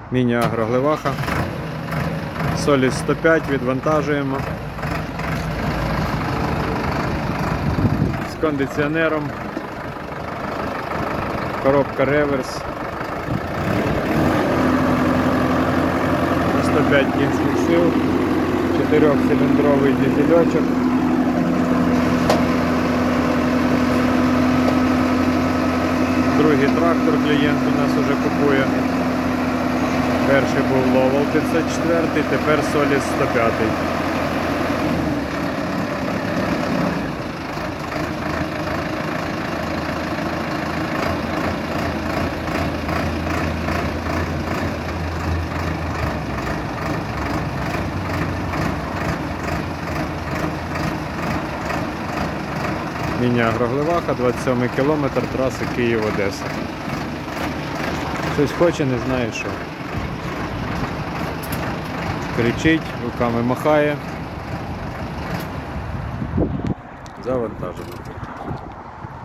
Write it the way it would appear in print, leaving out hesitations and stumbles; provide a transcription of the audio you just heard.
Міні-Агро Глеваха. Соліс 105 відвантажуємо. З кондиціонером. Коробка реверс. 105 кінських сил. 4-циліндровий дизельочок. Другий трактор клієнт у нас уже купує. Перший був Ловол 504, тепер Соліс 105. Міні-Агро Глеваха, 27 кілометр, траси Київ-Одеса. Щось хоче, не знає що. Кричить, руками махає. Завантажено.